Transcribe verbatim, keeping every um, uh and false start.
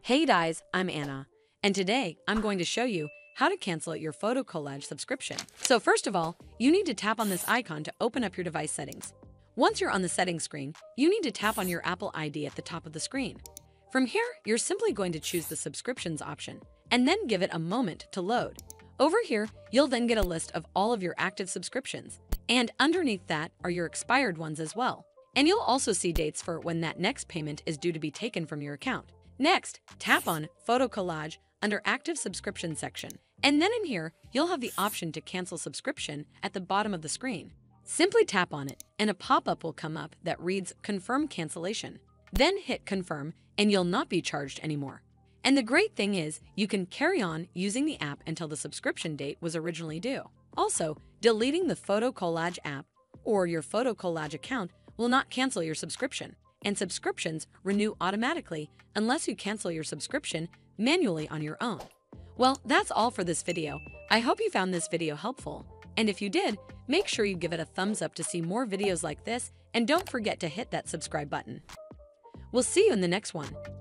Hey guys, I'm Anna, and today I'm going to show you how to cancel your photo collage subscription. So first of all, you need to tap on this icon to open up your device settings. Once you're on the settings screen, you need to tap on your Apple I D at the top of the screen. From here, you're simply going to choose the subscriptions option, and then give it a moment to load. Over here, you'll then get a list of all of your active subscriptions, and underneath that are your expired ones as well. And you'll also see dates for when that next payment is due to be taken from your account. Next, tap on Photo Collage under Active Subscription section, and then in here, you'll have the option to cancel subscription at the bottom of the screen. Simply tap on it, and a pop-up will come up that reads Confirm Cancellation. Then hit Confirm, and you'll not be charged anymore. And the great thing is, you can carry on using the app until the subscription date was originally due. Also, deleting the Photo Collage app or your Photo Collage account will not cancel your subscription, and subscriptions renew automatically unless you cancel your subscription manually on your own. Well, that's all for this video. I hope you found this video helpful, and if you did, make sure you give it a thumbs up to see more videos like this, and don't forget to hit that subscribe button. We'll see you in the next one.